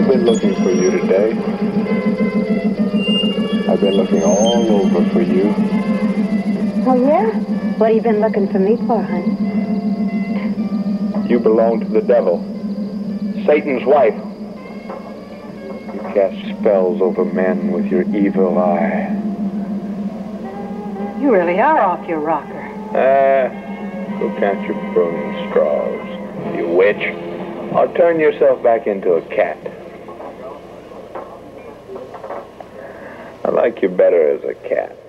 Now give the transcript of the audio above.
I've been looking for you today. I've been looking all over for you. Oh, yeah? What have you been looking for me for, honey? You belong to the devil. Satan's wife. You cast spells over men with your evil eye. You really are off your rocker. Go count your burning straws, you witch. Or turn yourself back into a cat. I like you better as a cat.